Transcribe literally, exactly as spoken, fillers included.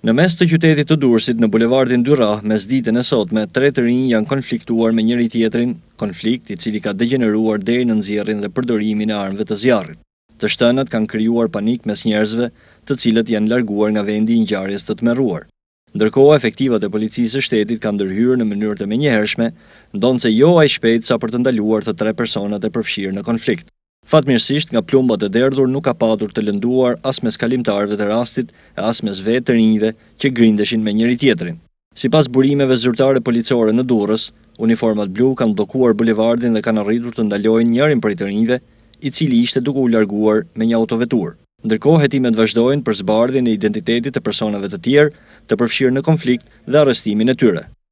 Në mes të qytetit të Durrësit në bulevardin Dyrrah, mes ditën e sotme, tre të rinj janë konfliktuar me njëri tjetrin, konflikt i cili ka degeneruar deri në nxjerrjen dhe përdorimin e armëve të zjarrit. Të shtënat kanë krijuar panik mes njerëzve, të cilët janë larguar nga vendi i ngjarjes të tmerruar. Ndërkohë, efektivat e policisë së shtetit kanë ndërhyrë në mënyrë të menjëhershme, ndonse jo aq shpejt sa për të ndaluar të tre personat e përfshirë në konflikt. Fatmirësisht, nga plumbat e derdhur nuk ka patur të lënduar as mes kalimtarëve të rastit e as mes vetë të rinjve që grindeshin me njëri tjetrin. Sipas burimeve zyrtare policore në Durrës, uniformat blu kanë bllokuar bulevardin dhe kanë arritur të ndalojnë njërin prej të rinjve, i cili ishte duke u larguar me një autovetur. Ndërkohë, hetimet vazhdojnë për zbardhjen e identitetit të personave të tjerë të përfshirë në konflikt dhe arrestimin e tyre.